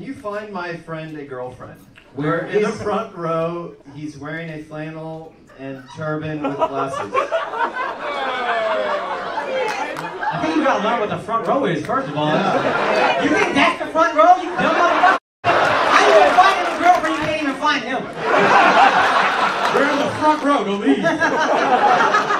you find my friend a girlfriend? Where in the is- front row, he's wearing a flannel and turban with glasses. I think you gotta learn what the front row is, first of all. Yeah. You think that's the front row? You dumb motherfucker! How you gonna find him a girlfriend you can't even find him? We're in the front row, don't leave.